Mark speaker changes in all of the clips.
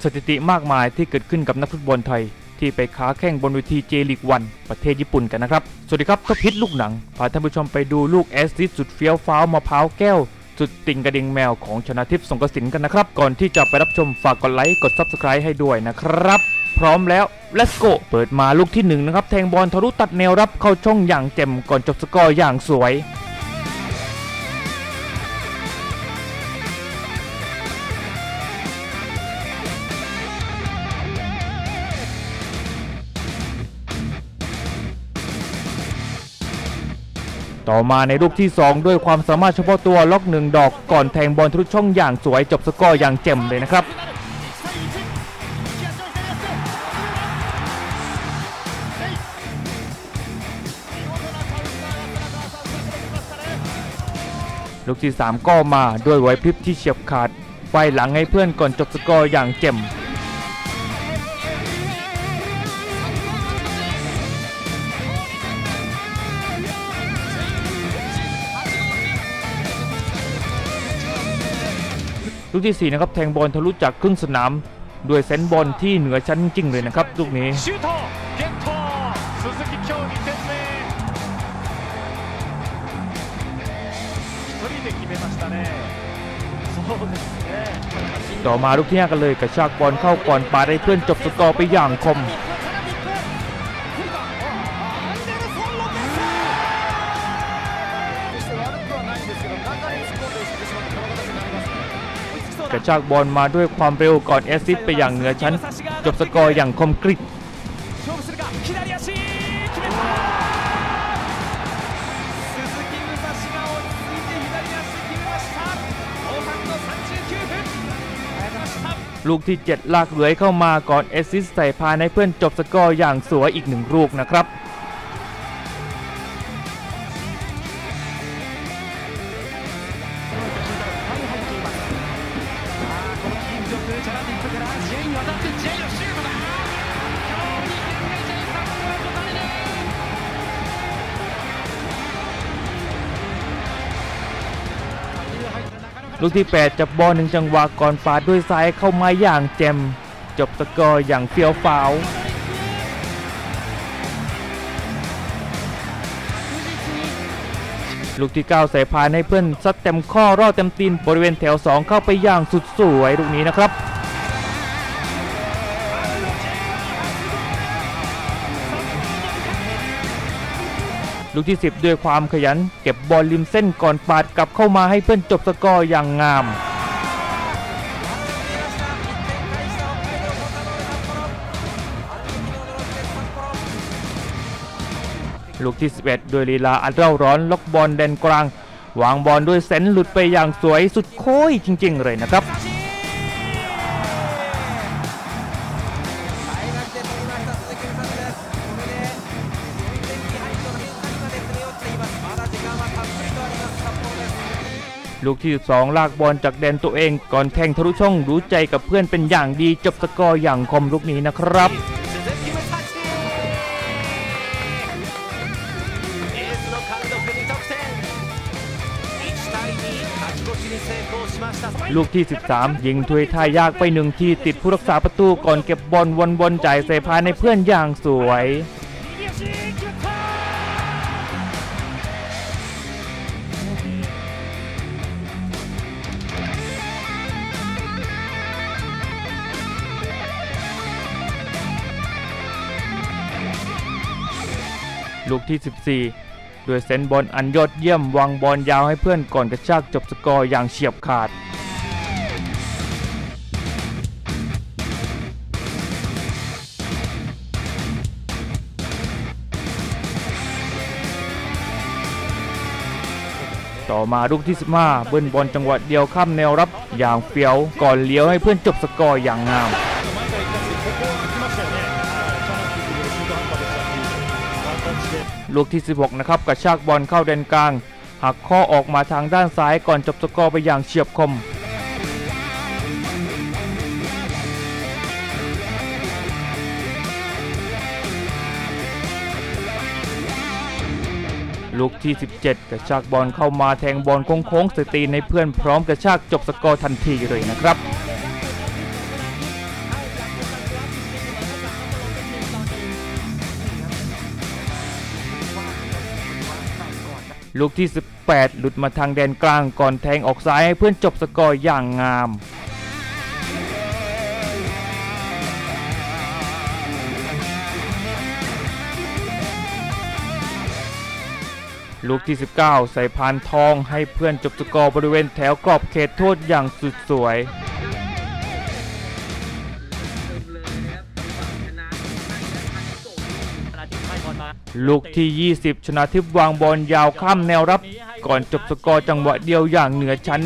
Speaker 1: สถิติมากมายที่เกิดขึ้นกับนักฟุตบอลไทยที่ไปค้าแข่งบนเวทีเจลีกวันประเทศญี่ปุ่นกันนะครับสวัสดีครับท็อปฮิตลูกหนังพาท่านผู้ชมไปดูลูกแอสซิสต์สุดเฟี้ยวฟ้าวมะพร้าวแก้วสุดติ่งกระดิ่งแมวของชนาทิพย์สงกสินกันนะครับก่อนที่จะไปรับชมฝากกดไลค์กด Subscribe ให้ด้วยนะครับพร้อมแล้ว Let's go เปิดมาลูกที่1นะครับแทงบอลทะลุตัดแนวรับเข้าช่องอย่างแจ่มก่อนจบสกอร์อย่างสวยต่อมาในลูกที่2ด้วยความสามารถเฉพาะตัวล็อก1ดอกก่อนแทงบอลทะลุช่องอย่างสวยจบสกอร์อย่างแจ่มเลยนะครับลูกที่3ก็มาด้วยไหวพริบที่เฉียบขาดไฟหลังให้เพื่อนก่อนจบสกอร์อย่างแจ่มลูกที่4นะครับแทงบอลทะลุจากครึ่งสนามด้วยเซนส์บอลที่เหนือชั้นจริงเลยนะครับลูกนี้ต่อมาลูกที่5กันเลยกระชากบอลเข้าก่อนปาได้เพื่อนจบสกอร์ไปอย่างคมกระชากบอลมาด้วยความเร็วก่อนแอสซิสต์ไปอย่างเหนือชั้นจบสกอร์อย่างคมกริบลูกที่7ลากเลื้อยเข้ามาก่อนแอสซิสต์ใส่พานให้เพื่อนจบสกอร์อย่างสวยอีก1ลูกนะครับลูกที่8จับบอล1จังหวะก่อนปาดด้วยซ้ายเข้ามาอย่างแจ่มจบสกอร์อย่างเฟี้ยวฟ้าวลูกที่9ใส่พานให้เพื่อนซัดเต็มข้อรอดเต็มตีนบริเวณแถว2เข้าไปอย่างสุดสวยลูกนี้นะครับลูกที่10ด้วยความขยันเก็บบอลริมเส้นก่อนปาดกลับเข้ามาให้เพื่อนจบสกอร์อย่างงามลูกที่11ด้วยลีลาอันเร่าร้อนล็อกบอลแดนกลางวางบอลด้วยเซนส์หลุดไปอย่างสวยสุดโค้ยจริงๆเลยนะครับลูกที่12ลากบอลจากแดนตัวเองก่อนแทงทะลุช่องรู้ใจกับเพื่อนเป็นอย่างดีจบสกอร์อย่างคมลูกนี้นะครับลูกที่13ยิงถ้วยท่ายากไป1ทีติดผู้รักษาประตูก่อนเก็บบอลวนจ่ายใส่พานให้เพื่อนอย่างสวยลูกที่14ด้วยเซนส์บอลอันยอดเยี่ยมวางบอลยาวให้เพื่อนก่อนกระชากจบสกอร์อย่างเฉียบขาดต่อมาลูกที่15เบิ้ลบอลจังหวะเดียวข้ามแนวรับอย่างเฟี้ยวก่อนเลี้ยวให้เพื่อนจบสกอร์อย่างงามลูกที่16นะครับกระชากบอลเข้าแดนกลางหักข้อออกมาทางด้านซ้ายก่อนจบสกอร์ไปอย่างเฉียบคม ลูกที่17กระชากบอลเข้ามาแทงบอลโค้งๆใส่ตีนให้เพื่อนพร้อมกระชากจบสกอร์ทันทีเลยนะครับลูกที่ 18 หลุดมาทางแดนกลางก่อนแทงออกซ้ายให้เพื่อนจบสกอร์อย่างงามลูกที่ 19 ใส่พานทองให้เพื่อนจบสกอร์บริเวณแถวกรอบเขตโทษอย่างสุดสวยลูกที่ 20 ชนะทิพย์วางบอลยาวข้ามแนวรับก่อนจบสกอร์จังหวะเดียวอย่างเหนือชั้น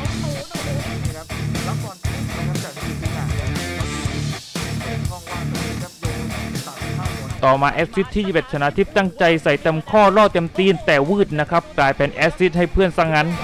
Speaker 1: ต่อมาแอสซิสต์ที่21ชนะทิพย์ตั้งใจใส่เต็มข้อล่อเต็มตีนแต่วืดนะครับกลายเป็นแอสซิสต์ให้เพื่อนซะงั้น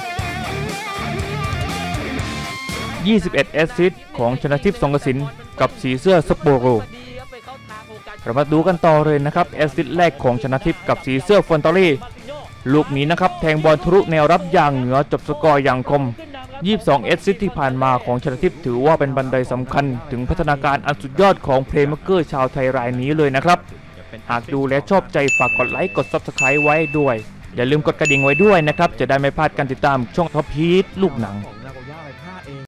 Speaker 1: 21แอสซิสต์ของชนะทิพย์สงกสินกับสีเสื้อสโปโรเรามาดูกันต่อเลยนะครับแอสซิสต์แรกของชนะทิพย์กับสีเสื้อฟอนตอรี่ลูกนี้นะครับแทงบอลทะลุแนวรับอย่างเหนือจบสกอร์อย่างคม22แอสซิสต์ที่ผ่านมาของชนะทิพย์ถือว่าเป็นบันไดสำคัญถึงพัฒนาการอันสุดยอดของเพลย์เมคเกอร์ชาวไทยรายนี้เลยนะครับหากดูและชอบใจฝากกดไลค์กด Subscribe ไว้ด้วยอย่าลืมกดกระดิ่งไว้ด้วยนะครับจะได้ไม่พลาดการติดตามช่องท็อปฮีทลูกหนัง